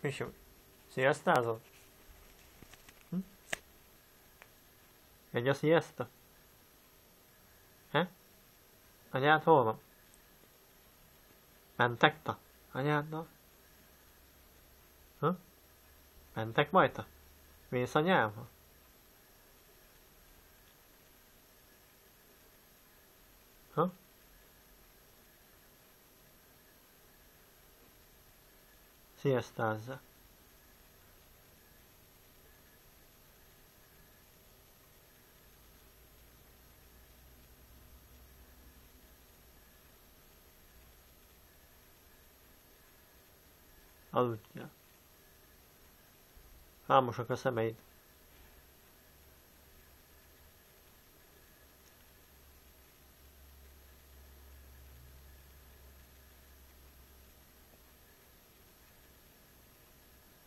Misú, sziasztázol? Egy a sziaszta? He? Anyád hol van? Mentek ta? Anyáddal? Mentek majd ta? Mész anyámhoz? Sziasztázza. Aludjál. Hámosak a szemeid.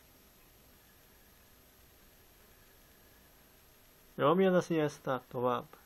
Nyomjad a sziasztát tovább.